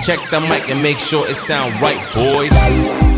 Check the mic and make sure it sound right, boys.